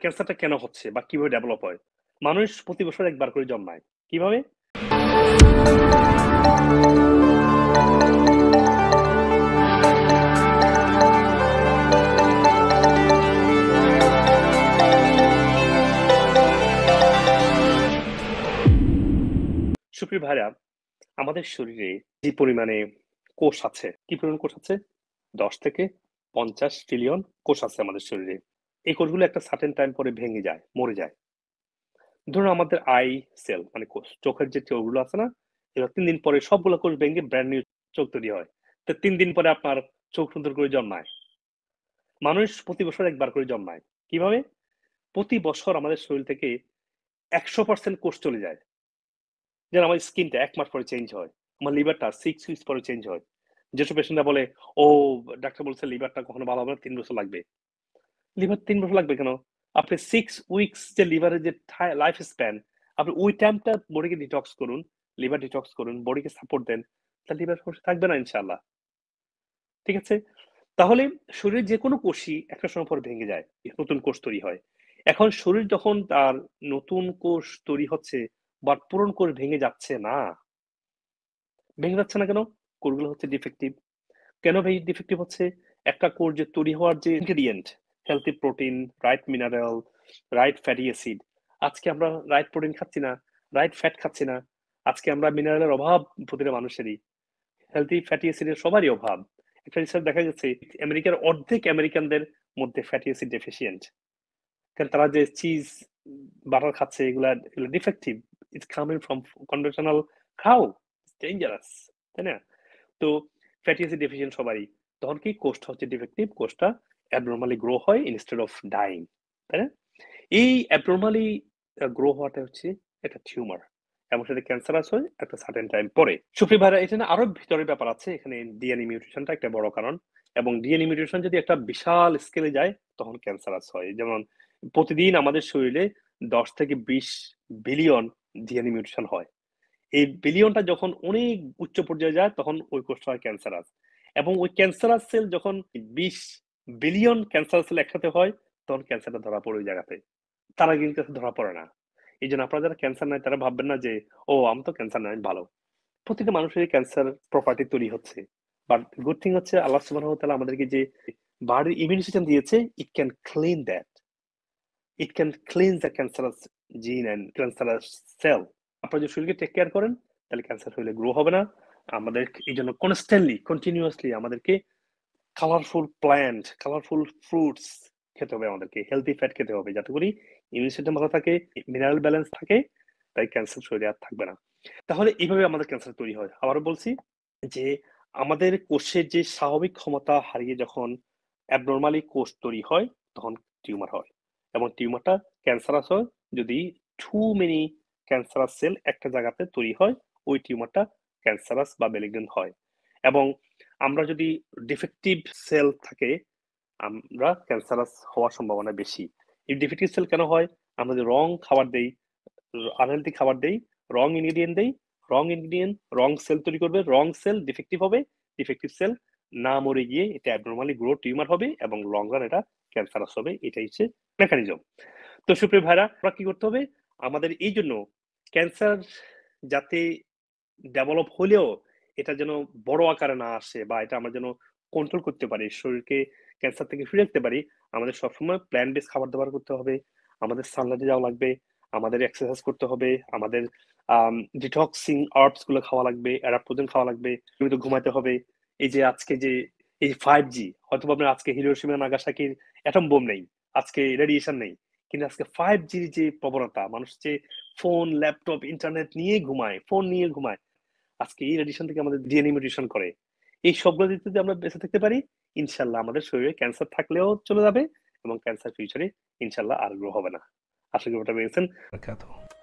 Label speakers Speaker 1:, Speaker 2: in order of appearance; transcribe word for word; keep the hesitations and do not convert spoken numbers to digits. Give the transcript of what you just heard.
Speaker 1: ক্যান্সারটা কেন হচ্ছে বা কিভাবে ডেভেলপ হয়? মানুষ প্রতি বছর একবার করে জন্মায়। কিভাবে? সুপ্রিয় ভাইরা, আমাদের শরীরে যে পরিমাণে কোষ আছে, কি পরিমাণ কোষ আছে? দশ থেকে পঞ্চাশ ট্রিলিয়ন কোষ আছে আমাদের শরীরে। এই কোষগুলো একটা সার্টেন টাইম পরে ভেঙে যায়, মরে যায়। ধরুন আমাদের আই সেল মানে কোষ, চোখের যে চোখগুলো আছে না? এবার তিন দিন পরে সবগুলো কোষ ভেঙে ব্র্যান্ড নিউ চোখ তৈরি হয়। তো তিন দিন পরে আপনার চোখ সুন্দর করে জন্মায়। মানুষ প্রতি বছর একবার করে জন্মায়। কিভাবে? প্রতি বছর আমাদের শরীর থেকে একশো পার্সেন্ট কোষ চলে যায়। যেমন আমার স্কিনটা এক মাস পরে চেঞ্জ হয়। আমার লিভারটা ছয় উইকস পরে চেঞ্জ হয়। যেসব পেশেন্টরা বলে, "ও ডাক্তার বলছে লিভারটা কখনো ভালো হবে না, তিন বছর লাগবে।" লিভার তিন বছর লাগবে কেন? আপনি ছয় উইকস যে লিভারের যে ঠায় লাইফ স্প্যান, আপনি ওই টাইমটা বডিকে ডিটক্স করুন, লিভার ডিটক্স করুন, বডিকে সাপোর্ট দেন। তাহলে লিভার সমস্যা থাকবে না ইনশাআল্লাহ। ঠিক আছে? তাহলে শরীরের যেকোনো কোষই একটা সময় পর ভেঙে যায়। নতুন কোষ তৈরি হয়। এখন শরীর যখন তার নতুন কোষ তৈরি হচ্ছে বাট পুরনো কোষ ভেঙে যাচ্ছে না। ভেঙে যাচ্ছে না কেন? কোষগুলো হচ্ছে ডিফেক্টিভ। কেন ভাই ডিফেক্টিভ হচ্ছে? একটা কোষ যে তৈরি হওয়ার যে ingredient, healthy protein, right mineral, right fatty acid. আজকে আমরা রাইট প্রোটিন খাচ্ছি না, রাইট ফ্যাট খাচ্ছি না। আজকে আমরা মিনারেলের অভাব প্রতিটা মানুষেরই। হেলথি ফ্যাটি অ্যাসিডের সবারই অভাব। একটা রিসার্চ দেখা যাচ্ছে আমেরিকার অর্ধেক আমেরিকানদের মধ্যে ফ্যাটি অ্যাসিড ডেফিসিয়েন্ট। কারণ তারা যে চিজ, বাটার খাচ্ছে এগুলা এগুলো defective. It's coming from conventional cow. It's dangerous. তাই না? তো ফ্যাটি অ্যাসিড ডেফিসিয়েন্ট সবারই। তখন কি কোষটা হচ্ছে ডিফেক্টিভ, কোষটা অ্যাবনরমালি গ্রো হয় ইনস্টেড অফ ডাইং। তাই না? এই অ্যাবনরমালি গ্রো হওয়াটা হচ্ছে একটা টিউমার এবং সেটা ক্যান্সারাস হয় একটা সার্টেন টাইম পরে। সুপ্রিয় ভাইরা, এখানে আরো ভিতরের ব্যাপার আছে। এখানে ডিএনএ মিউটেশনটা একটা বড় কারণ এবং ডিএনএ মিউটেশন যদি একটা বিশাল স্কেলে যায় তখন ক্যান্সারাস হয়। যেমন প্রতিদিন আমাদের শরীরে দশ থেকে বিশ বিলিয়ন ডিএনএ মিউটেশন হয়। এই বিলিয়নটা যখন অনেক উচ্চ পর্যায়ে যায় তখন ওই কোষটা হয় ক্যান্সারাস এবং ওই ক্যান্সারাস সেল যখন বিশ বিলিয়ন ক্যান্সার সেল একসাথে হয় তখন ক্যান্সারটা ধরা পড়ে ওই জায়গাতে। তারা কিন্তু ধরা পড়ে না। এই জন্য আপনারা যারা ক্যান্সার নাই তারা ভাববেন না যে ও আমি তো ক্যান্সার নাই, ভালো। প্রতিটা মানুষেরই ক্যান্সার প্রপার্টি তৈরি হচ্ছে। বাট গুড থিং হচ্ছে আল্লাহ সুবহানাহু ওয়া তাআলা আমাদেরকে যে বডির ইমিউন সিস্টেম দিয়েছে, it can clean that, it can cleans the cancerous gene and cancerous cell. আপনারা যদি শরীরকে টেক কেয়ার করেন তাহলে ক্যান্সার হইলে গ্রো হবে না। আমাদের এই জন্য কনস্ট্যান্টলি কন্টিনিউয়াসলি আমাদেরকে কালারফুল প্ল্যান্ট, কালারফুল ফ্রুটস খেতে হবে, আমাদেরকে হেলদি ফ্যাট খেতে হবে যাতে করে ইমিউন সিস্টেম ভালো থাকে, মিনারেল ব্যালেন্স থাকে, তাই ক্যান্সার শরীরে আর থাকবে না। তাহলে এইভাবে আমাদের ক্যান্সার তৈরি হয়। আবারও বলছি যে আমাদের কোষের যে স্বাভাবিক ক্ষমতা হারিয়ে যখন অ্যাবনরমালি কোষ তৈরি হয় তখন টিউমার হয় এবং টিউমারটা ক্যান্সারাস হয় যদি টু মেনি ক্যান্সারাস সেল একটা জায়গাতে তৈরি হয়, ওই টিউমারটা ক্যান্সারাস বা মেলিগন্যান্ট হয়। এবং আমরা যদি ডিফেক্টিভ সেল থাকে আমরা ক্যান্সারাস হওয়ার সম্ভাবনা বেশি। এই ডিফেক্টিভ সেল কেন হয়? আমরা যদি রং খাবার দেই, আনহেলদি খাবার দেই, রং ইনগ্রিডিয়েন্ট দেই, রং ইনগ্রিডিয়েন্ট রং সেল তৈরি করবে, রং সেল ডিফেক্টিভ হবে, ডিফেক্টিভ সেল না মরে গিয়ে এটা অ্যাবনরমালি গ্রো টিউমার হবে এবং লং রান এটা ক্যান্সারাস হবে। এটাই হচ্ছে মেকানিজম। তো সুপ্রিয় ভাইরা, আমরা কি করতে হবে? আমাদের এই জন্য ক্যান্সার যাতে ডেভেলপ হলেও এটা যেন বড় আকারে না আসে বা এটা আমরা যেন কন্ট্রোল করতে পারি, শরীরকে ক্যান্সার থেকে ফিরে রাখতে পারি, আমাদের সবসময় প্ল্যান্ট বেস খাবার দাবার করতে হবে, আমাদের সানলাইটে যাওয়া লাগবে, আমাদের এক্সারসাইজ করতে হবে, আমাদের ডিটক্সিং আর্বস গুলো খাওয়া লাগবে, অ্যাডাপ্টোজেন খাওয়া লাগবে, নিয়মিত ঘুমাতে হবে। এই যে আজকে যে এই ফাইভ জি, হয়তো আপনার আজকে হিরোশিমা নাগাসাকির অ্যাটম বোম নেই, আজকে রেডিয়েশন নেই, কিন্তু আজকে ফাইভ জির যে প্রবণতা, মানুষ যে ফোন ল্যাপটপ ইন্টারনেট নিয়ে ঘুমায়, ফোন নিয়ে ঘুমায়, আজকে এই রেডিয়েশন থেকে আমাদের ডিএনএ মিউটেশন করে। এই সবগুলো দিক যদি আমরা বেঁচে থাকতে পারি ইনশাল্লাহ আমাদের শরীরে ক্যান্সার থাকলেও চলে যাবে এবং ক্যান্সার ফিউচারে ইনশাল্লাহ আর গ্রো হবে না। আশা করি ওটা পেয়েছেন।